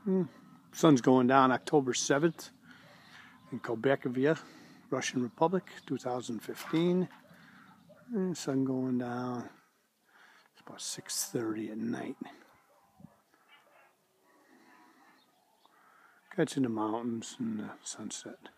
Sun's going down October 7th in Kobyakovia, Russian Republic, 2015. And sun going down. It's about 6:30 at night. Catching the mountains and the sunset.